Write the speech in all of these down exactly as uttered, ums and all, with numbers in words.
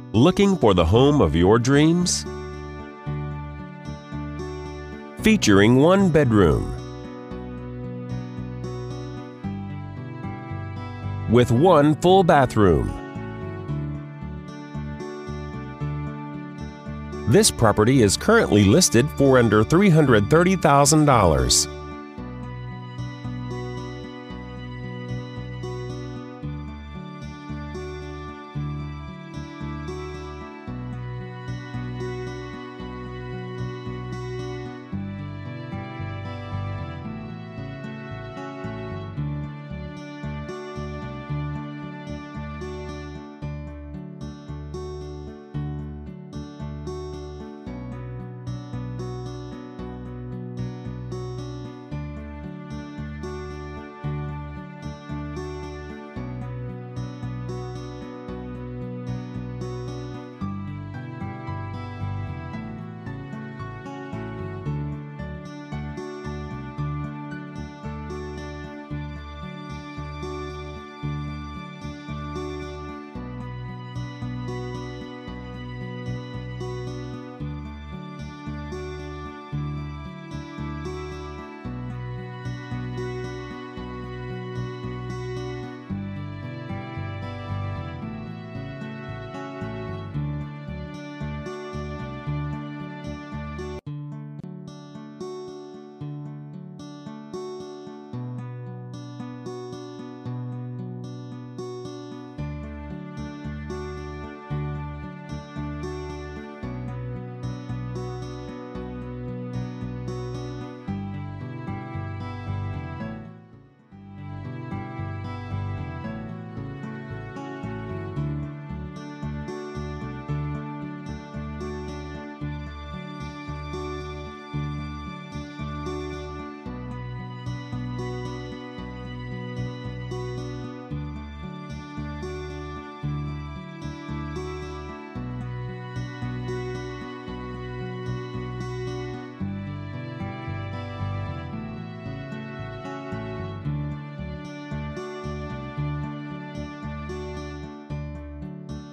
Looking for the home of your dreams? Featuring one bedroom with one full bathroom. This property is currently listed for under three hundred thirty thousand dollars.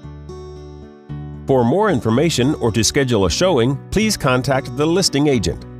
For more information or to schedule a showing, please contact the listing agent.